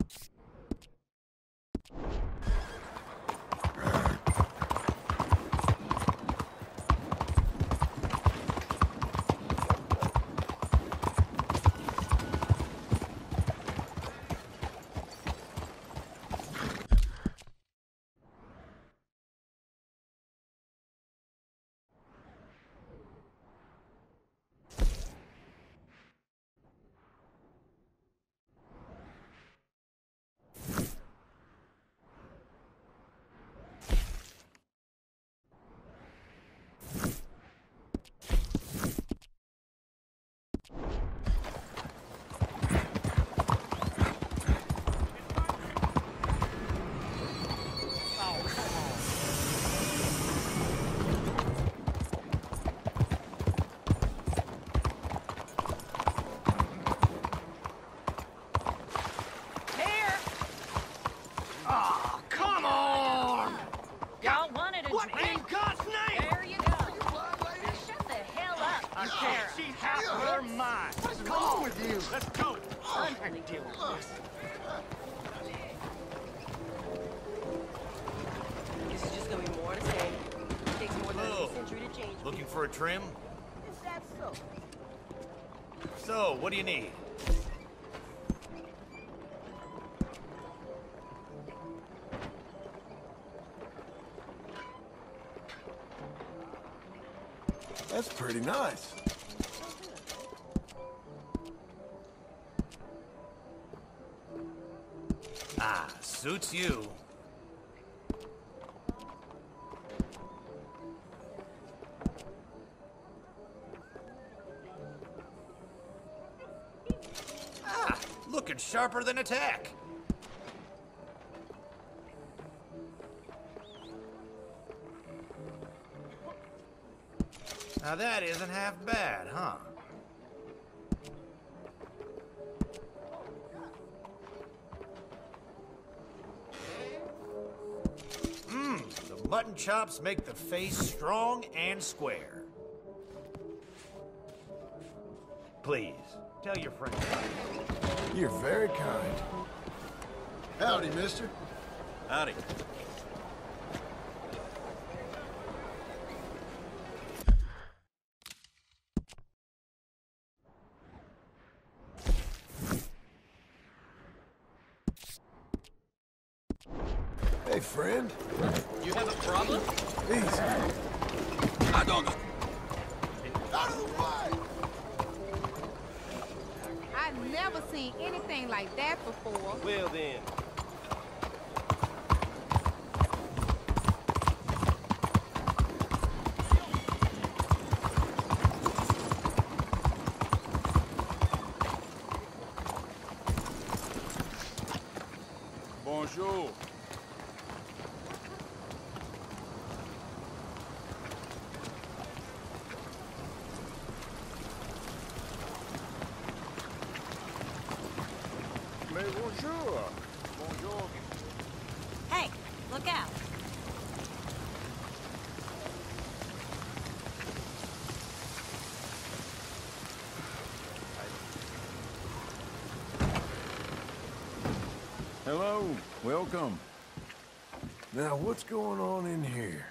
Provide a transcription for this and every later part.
Looking for a trim? Is that so? So, what do you need? That's pretty nice. Ah, suits you. Looking sharper than a tack. Now that isn't half bad, huh? The mutton chops make the face strong and square. Please, tell your friends about it. You're very kind. Howdy, mister. Howdy. Hey, friend. You have a problem? Easy. I don't know. Out of the way! I've never seen anything like that before. Well then. Bonjour. Mais bonjour. Bonjour. Hey, look out. Hello, welcome. Now, what's going on in here?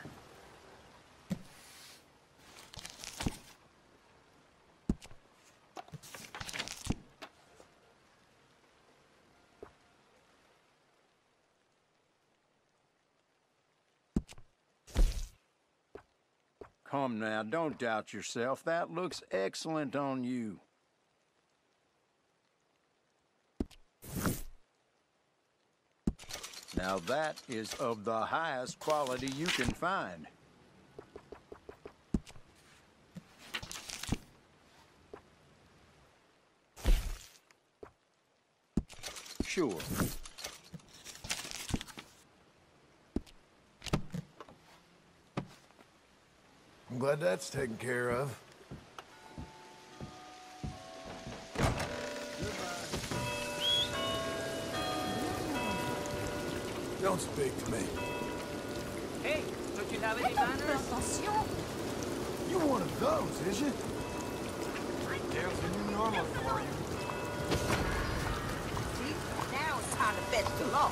Come now, don't doubt yourself. That looks excellent on you. Now that is of the highest quality you can find. Sure. I'm glad that's taken care of. Don't speak to me. Hey, don't you have any manners? Attention. You one of those, is you? There's a new normal for you. See, now it's time to best along.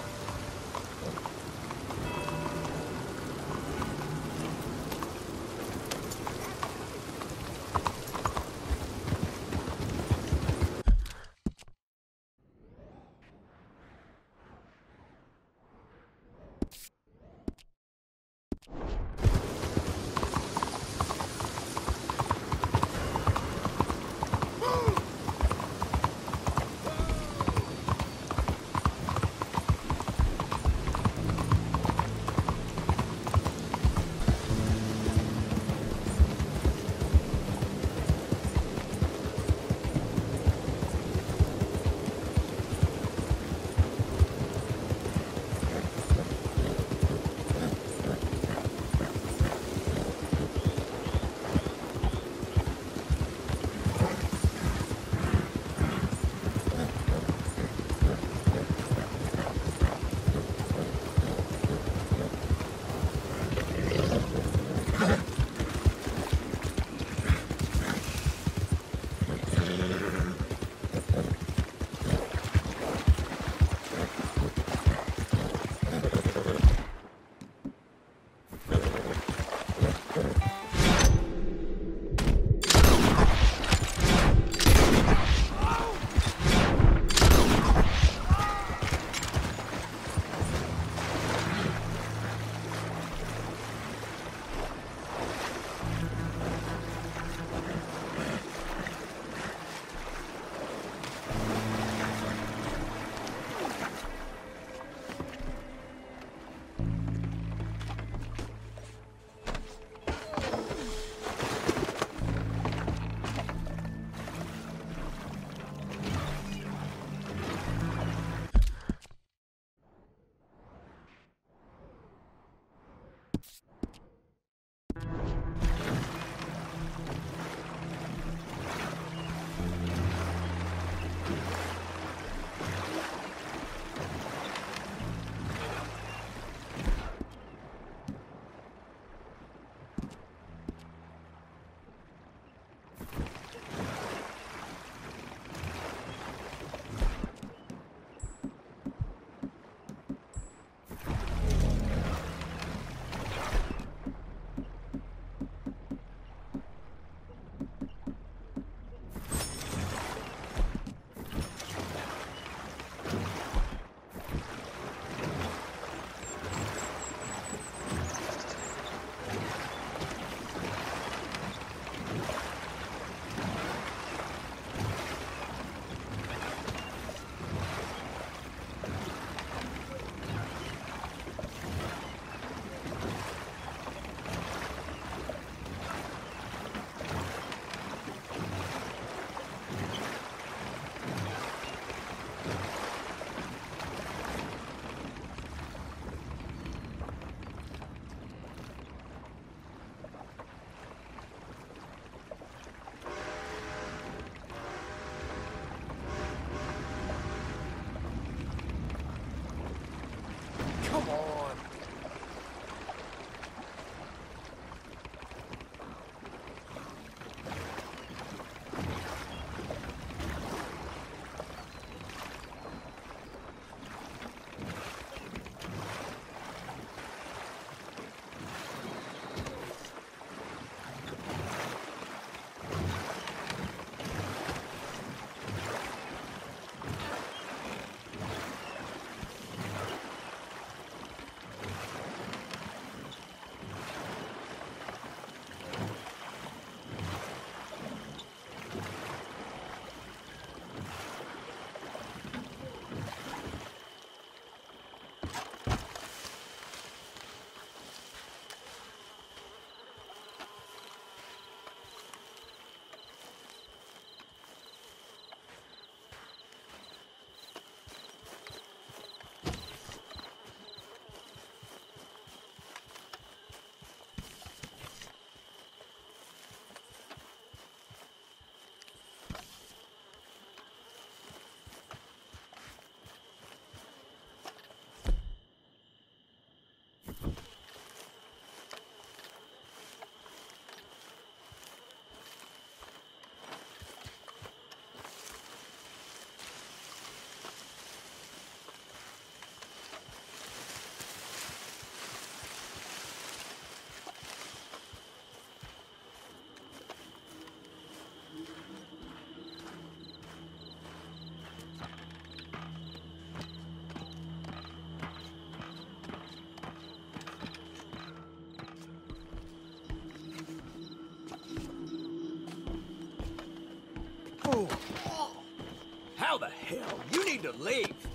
need to leave.